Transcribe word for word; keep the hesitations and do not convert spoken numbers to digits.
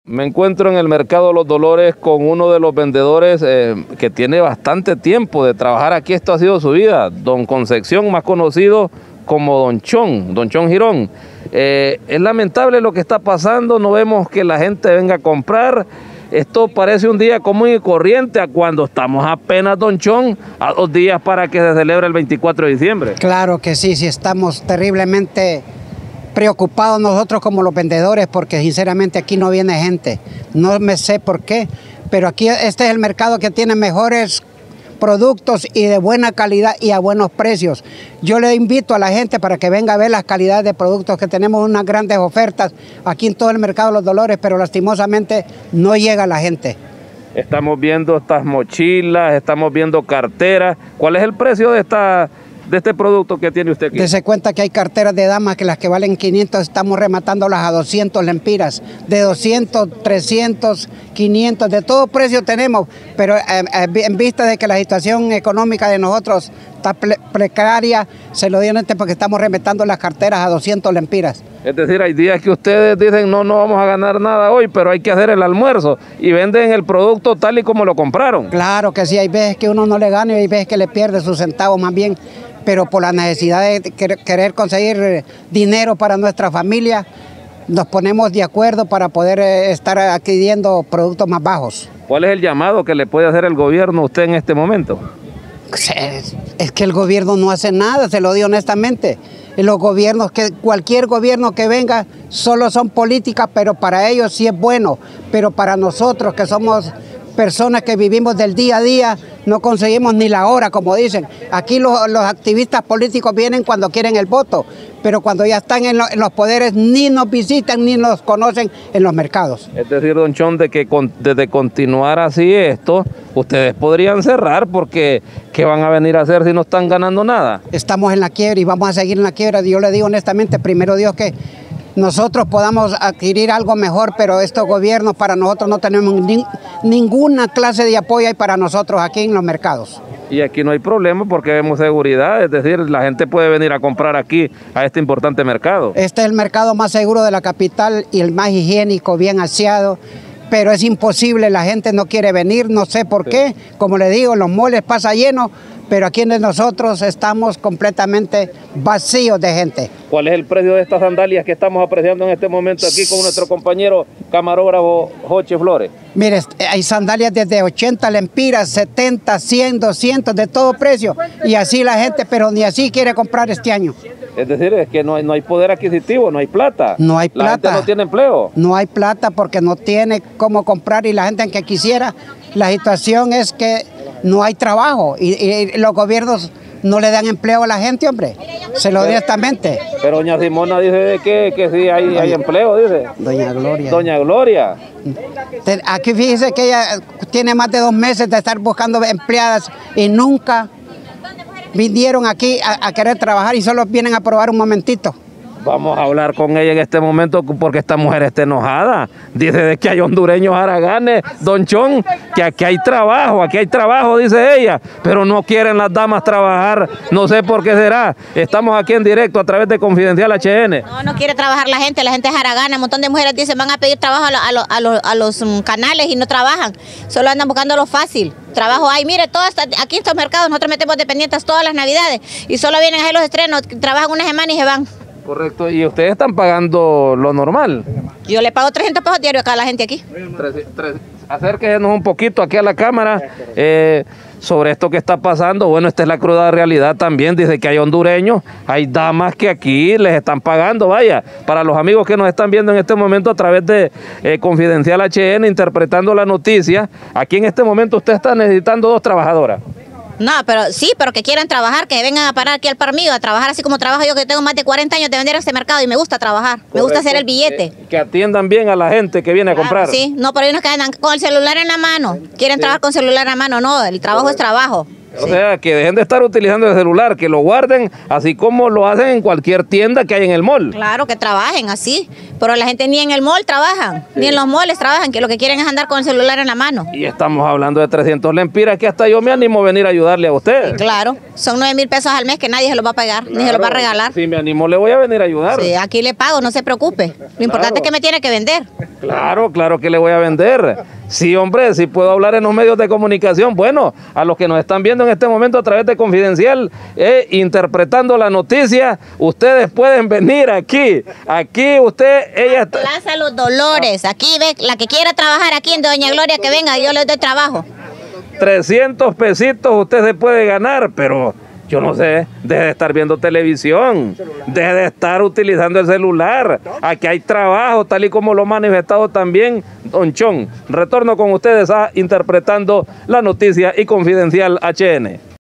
Me encuentro en el Mercado Los Dolores con uno de los vendedores eh, que tiene bastante tiempo de trabajar aquí. Esto ha sido su vida, don Concepción, más conocido como Don Chon, Don Chon Girón. Eh, es lamentable lo que está pasando, no vemos que la gente venga a comprar. Esto parece un día común y corriente a cuando estamos apenas, Don Chon, a dos días para que se celebre el veinticuatro de diciembre. Claro que sí, sí estamos terriblemente preocupados nosotros como los vendedores, porque sinceramente aquí no viene gente. No me sé por qué, pero aquí este es el mercado que tiene mejores productos y de buena calidad y a buenos precios. Yo le invito a la gente para que venga a ver las calidades de productos, que tenemos unas grandes ofertas aquí en todo el Mercado Los Dolores, pero lastimosamente no llega la gente. Estamos viendo estas mochilas, estamos viendo carteras. ¿Cuál es el precio de esta de este producto que tiene usted aquí? Dese cuenta que hay carteras de damas que las que valen quinientos, estamos rematándolas a doscientos lempiras, de doscientos, trescientos, quinientos, de todo precio tenemos, pero eh, en vista de que la situación económica de nosotros está precaria, se lo dio este porque estamos rematando las carteras a doscientos lempiras. Es decir, hay días que ustedes dicen no, no vamos a ganar nada hoy, pero hay que hacer el almuerzo y venden el producto tal y como lo compraron. Claro que sí, hay veces que uno no le gana y hay veces que le pierde sus centavos más bien, pero por la necesidad de querer conseguir dinero para nuestra familia, nos ponemos de acuerdo para poder estar adquiriendo productos más bajos. ¿Cuál es el llamado que le puede hacer el gobierno a usted en este momento? Es que el gobierno no hace nada, se lo digo honestamente. Los gobiernos, que cualquier gobierno que venga, solo son políticas, pero para ellos sí es bueno. Pero para nosotros, que somos personas que vivimos del día a día, no conseguimos ni la hora, como dicen. Aquí los, los activistas políticos vienen cuando quieren el voto, pero cuando ya están en, lo, en los poderes ni nos visitan ni nos conocen en los mercados. Es decir, Don Chon, de que con, de continuar así esto, ustedes podrían cerrar, porque ¿qué van a venir a hacer si no están ganando nada? Estamos en la quiebra y vamos a seguir en la quiebra. Yo le digo honestamente, primero Dios, que nosotros podamos adquirir algo mejor, pero estos gobiernos para nosotros no tenemos ni, ninguna clase de apoyo para nosotros aquí en los mercados. Y aquí no hay problema porque vemos seguridad, es decir, la gente puede venir a comprar aquí a este importante mercado. Este es el mercado más seguro de la capital y el más higiénico, bien aseado, pero es imposible, la gente no quiere venir, no sé por qué. Como le digo, los moles pasa lleno, pero aquí nosotros estamos completamente vacíos de gente. ¿Cuál es el precio de estas sandalias que estamos apreciando en este momento aquí con nuestro compañero camarógrafo Joche Flores? Mire, hay sandalias desde ochenta lempiras, setenta, cien, doscientos, de todo precio. Y así la gente, pero ni así quiere comprar este año. Es decir, es que no hay, no hay poder adquisitivo, no hay plata. No hay plata. La gente no tiene empleo. No hay plata porque no tiene cómo comprar, y la gente que quisiera, la situación es que no hay trabajo y, y los gobiernos no le dan empleo a la gente, hombre. Se lo digo honestamente. Pero doña Simona dice de que, que sí hay, doña, hay empleo, dice. Doña Gloria. Doña Gloria. Aquí fíjese que ella tiene más de dos meses de estar buscando empleadas y nunca vinieron aquí a, a querer trabajar y solo vienen a probar un momentito. Vamos a hablar con ella en este momento porque esta mujer está enojada. Dice de que hay hondureños haraganes, Don Chon, que aquí hay trabajo, aquí hay trabajo, dice ella, pero no quieren las damas trabajar, no sé por qué será. Estamos aquí en directo a través de Confidencial H N. No, no quiere trabajar la gente, la gente es haragana, un montón de mujeres dicen van a pedir trabajo a, lo, a, lo, a, lo, a los um, canales y no trabajan, solo andan buscando lo fácil. Trabajo hay, mire, todo está, aquí en estos mercados nosotros metemos dependientes todas las navidades y solo vienen a hacer los estrenos, trabajan una semana y se van. Correcto, y ustedes están pagando lo normal. Yo le pago trescientos pesos diarios a cada la gente aquí. Tres, tres, acérquenos un poquito aquí a la cámara eh, sobre esto que está pasando. Bueno, esta es la cruda realidad también. Dice que hay hondureños, hay damas que aquí les están pagando. Vaya, para los amigos que nos están viendo en este momento a través de eh, Confidencial H N, interpretando la noticia, aquí en este momento usted está necesitando dos trabajadoras. No, pero sí, pero que quieran trabajar, que vengan a parar aquí al par mío, a trabajar así como trabajo yo, que tengo más de cuarenta años de vender en este mercado y me gusta trabajar, me gusta hacer el billete. Eh, que atiendan bien a la gente que viene a comprar. Claro, sí, no, pero hay unos que andan con el celular en la mano, quieren sí. trabajar con celular en la mano, no, el trabajo Correcto. es trabajo. O sí. sea, que dejen de estar utilizando el celular, que lo guarden, así como lo hacen en cualquier tienda que hay en el mall. Claro, que trabajen así, pero la gente ni en el mall trabajan, sí. ni en los malls trabajan, que lo que quieren es andar con el celular en la mano. Y estamos hablando de trescientos lempiras, que hasta yo me animo a venir a ayudarle a usted. Sí, claro, son nueve mil pesos al mes que nadie se los va a pagar, claro, ni se los va a regalar. Si me animo, le voy a venir a ayudar. Sí, aquí le pago, no se preocupe. Lo claro. importante es que me tiene que vender. Claro, claro que le voy a vender. Sí, hombre, si puedo hablar en los medios de comunicación. Bueno, a los que nos están viendo en este momento a través de Confidencial, eh, interpretando la noticia, ustedes pueden venir aquí. Aquí usted, ella está... Plaza Los Dolores, aquí ve, la que quiera trabajar aquí en Doña Gloria, que venga, yo le doy trabajo. trescientos pesitos usted se puede ganar, pero... yo no sé, deje de estar viendo televisión, deje de estar utilizando el celular. Aquí hay trabajo, tal y como lo ha manifestado también Don Chon. Retorno con ustedes a Interpretando la Noticia y Confidencial H N.